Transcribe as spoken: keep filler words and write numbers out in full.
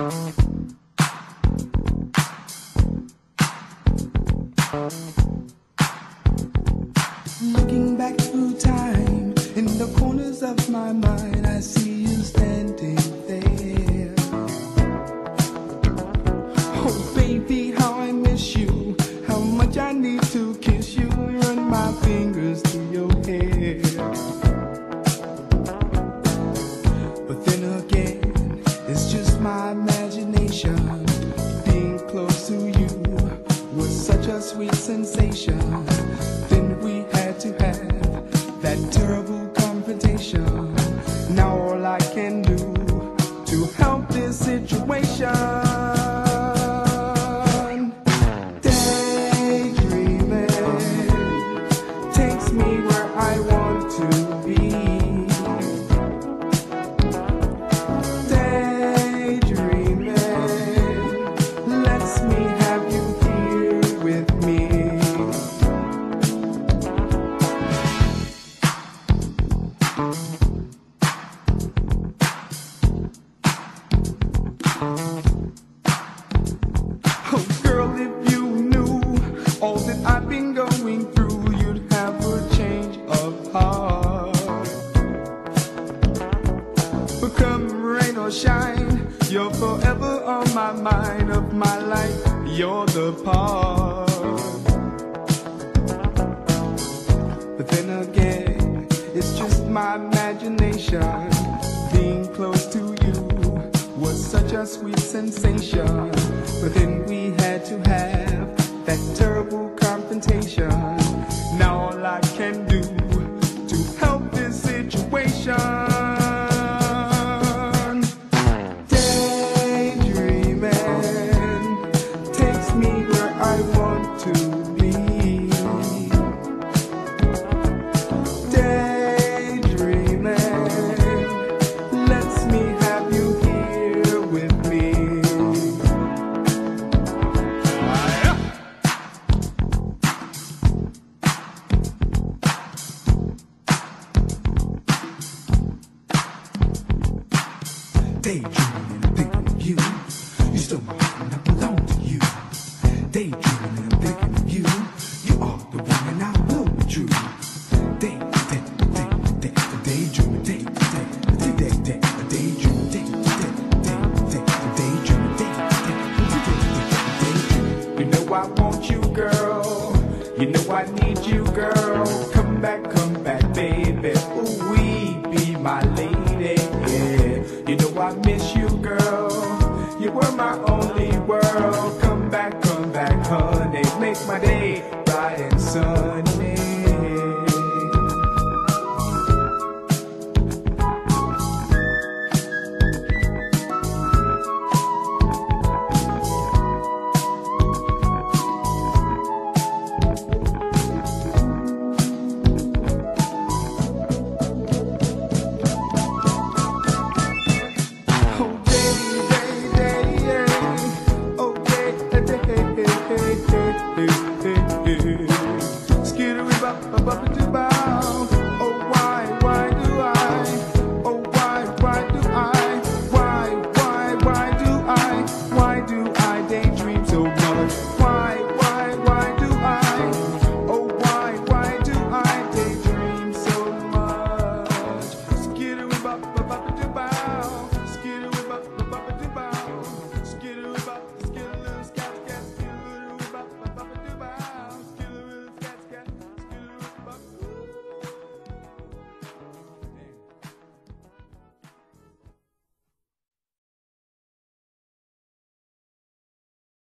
Looking back through time, in the corners of my mind, I see you standing there. Oh baby, how I miss you, how much I need to kiss you, run my fingers through your hair. But then again, it's just my imagination. Being close to you was such a sweet sensation. Then we had to have that terrible confrontation. Now all I can do to help this situation, daydreaming takes me where I want to be. Daydreaming lets me have you here with me. Oh girl, if you knew all that I've been going through, you'd have a change of heart. But come rain or shine, you're forever on my mind. Of my life, you're the part. But then again, it's just my imagination. Being close to you was such a sweet sensation. But then we had to have that terrible confrontation. Now all I can do to help this situation, daydreaming takes me where I want to be. Daydreaming lets me have you here with me. Daydreaming and thinking of you. You stole my heart and I belong to you. Daydreaming and thinking of you. You are the one and I will be true. Day, day, day, day, daydreaming, day, day, day, day, day, daydreaming, day, day, day, day, daydreaming, day, day, day, daydreaming. You know I want you, girl. You know I need you, girl. Come back, come back, baby. Ooh, we be my lady. Yeah. You know I miss you, girl. You were my only world. Come back, come back, honey. Make my day bright and sunny. Oh, day, day, day, yeah. Oh, day, day, day, day, day, day, day.